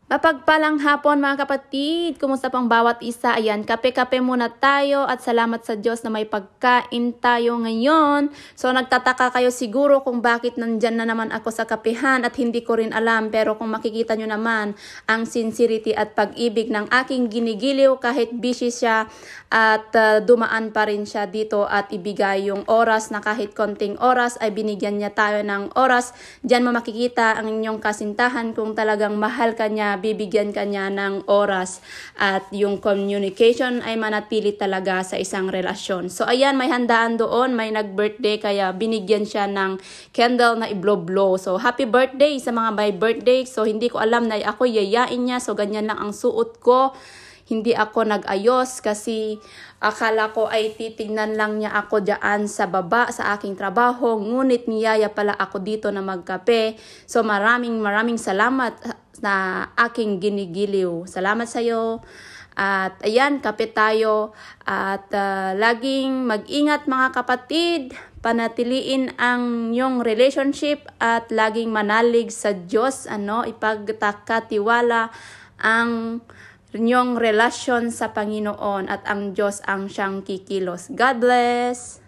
Mapagpalang hapon mga kapatid, kumusta pang bawat isa? Ayan, kape-kape muna tayo at salamat sa Diyos na may pagkain tayo ngayon. So nagtataka kayo siguro kung bakit nandyan na naman ako sa kapehan at hindi ko rin alam. Pero kung makikita nyo naman ang sincerity at pag-ibig ng aking ginigiliw kahit busy siya at dumaan pa rin siya dito at ibigay yung oras na kahit konting oras ay binigyan niya tayo ng oras. Diyan mo makikita ang inyong kasintahan kung talagang mahal ka niya, bibigyan ka niya ng oras at yung communication ay manatili talaga sa isang relasyon. So ayan, may handaan doon, may nag-birthday kaya binigyan siya ng candle na i-blow-blow. So happy birthday sa mga may birthday. So hindi ko alam na ako yayain niya, so ganyan lang ang suot ko. Hindi ako nag-ayos kasi akala ko ay titignan lang niya ako dyan sa baba sa aking trabaho. Ngunit niyaya pala ako dito na magkape. So maraming salamat na aking ginigiliw. Salamat sa iyo. At ayan, kape tayo. At laging mag-ingat mga kapatid. Panatiliin ang inyong relationship at laging manalig sa Diyos. Ipagtakatiwala ang inyong relasyon sa Panginoon at ang Diyos ang siyang kikilos. God bless!